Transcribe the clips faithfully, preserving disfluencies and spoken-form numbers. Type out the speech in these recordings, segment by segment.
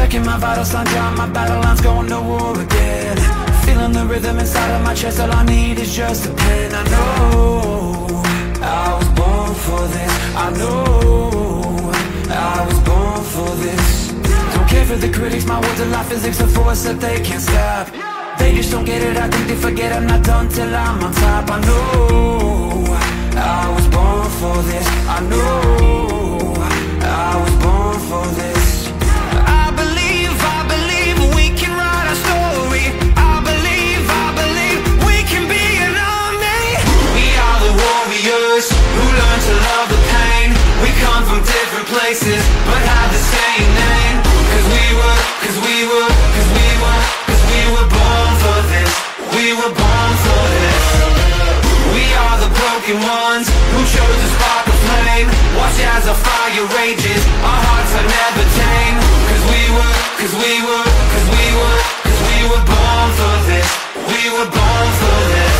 checking my vital signs, yeah, my battle lines, going to war again. Feeling the rhythm inside of my chest, all I need is just a pen. I know I was born for this, I know I was born for this. Don't care for the critics, my words are like physics, a force that they can't stop. They just don't get it, I think they forget I'm not done till I'm on top. I know I was born for this, I know I was born for this. I believe, I believe we can write our story. I believe, I believe we can be an army. We are the warriors who learn to love the pain. We come from different places but have the same name. Cause we were, cause we were, cause we were, cause we were born for this. We were born for this. We are the broken ones who chose to spark a flame. Watch as our fire rages, our hearts are never tame. Cause we were, cause we were, cause we were, cause we were born for this. We were born for this.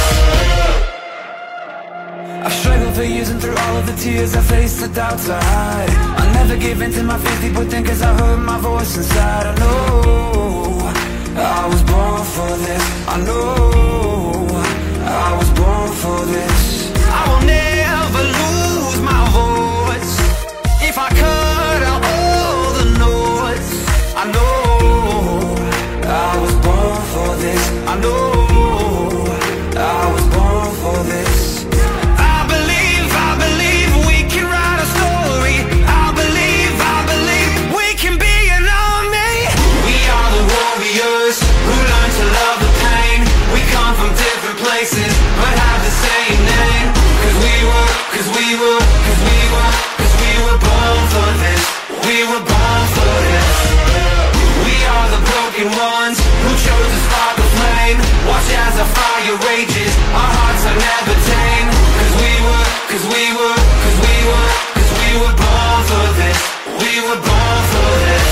I've struggled for years and through all of the tears I faced the doubts I hide. I never gave in to my fears deep within cause I heard my voice inside. I know I was born for this. I know I was born for this. I will never lose my voice. If I cut out all the noise, I know I was born for this. I know I was born for this. I believe, I believe we can write a story. I believe, I believe we can be an army. We are the warriors who learn to love the pain. We come from different places but have the same name. Cause we were, cause we were, cause we were, cause we were born for this. We were born for this. We are the broken ones who chose to spark a flame. Watch as our fire rages, our hearts are never tame. Cause we were, cause we were, cause we were, cause we were born for this. We were born for this.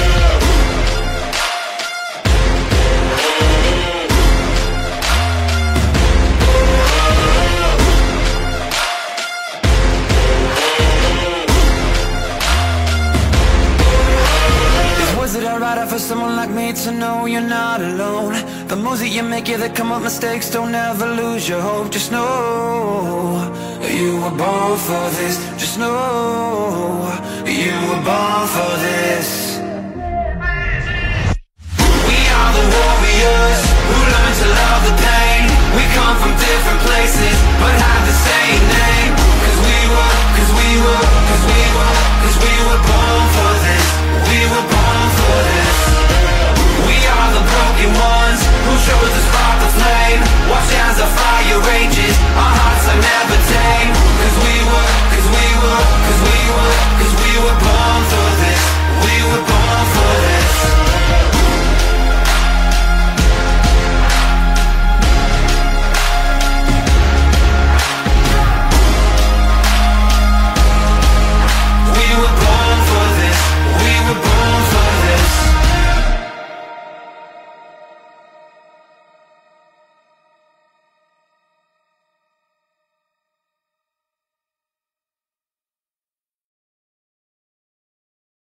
For someone like me to know you're not alone. The moves that you make, yeah, that come up mistakes. Don't ever lose your hope. Just know you were born for this. Just know you were born for this.